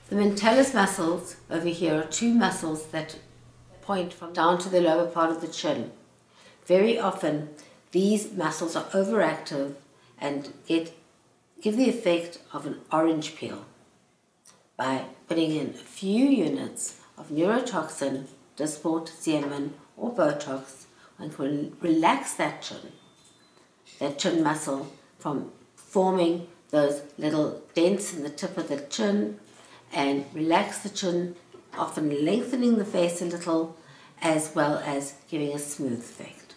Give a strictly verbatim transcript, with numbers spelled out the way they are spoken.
The mentalis muscles over here are two muscles that point from down to the lower part of the chin. Very often these muscles are overactive and get, give the effect of an orange peel. By putting in a few units of neurotoxin, Dysport, Xeomin or Botox, one can relax that chin, that chin muscle from forming those little dents in the tip of the chin, and relax the chin, often lengthening the face a little, as well as giving a smooth effect.